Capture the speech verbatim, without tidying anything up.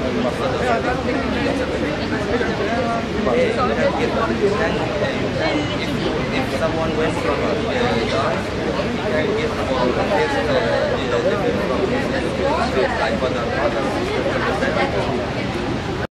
If someone went from a job, he can get all the taste uh, different from his like for the other